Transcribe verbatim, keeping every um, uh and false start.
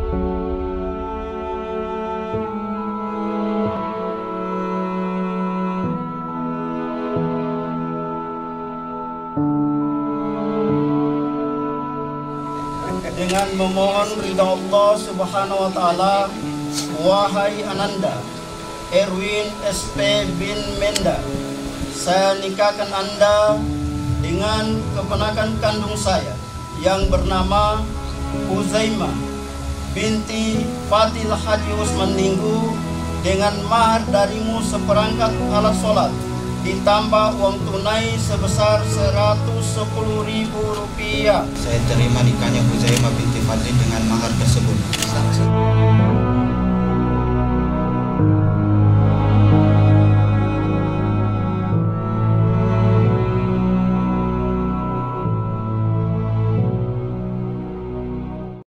Dengan memohon ridha Allah Subhanahu wa taala, wahai Ananda Erwin S P bin Menda, saya nikahkan Anda dengan keponakan kandung saya yang bernama Huzaimah binti Fatil Haji Usman Ninggu dengan mahar darimu seperangkat alat sholat ditambah uang tunai sebesar seratus sepuluh ribu rupiah. Saya terima nikahnya Huzaimah binti Fadli dengan mahar tersebut.